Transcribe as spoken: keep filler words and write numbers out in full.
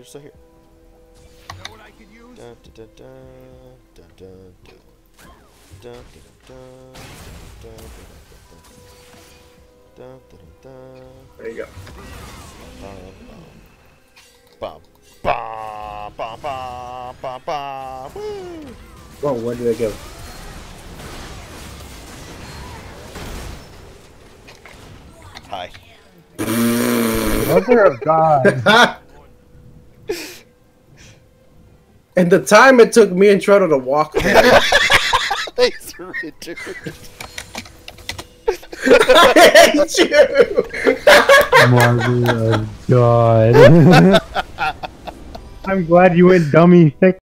they're still here. Know what I could use? Dun, dun, dun, dun, dun, dun, dun, dun, dun, dun, dun, dun, dun. There you go. Ba ba ba ba ba ba. Woo! Whoa, where did I go? Hi. Mother of God. And the time it took me and Troto to walk there. Thanks for it, I hate you! Mother of God. I'm glad you went dummy thick.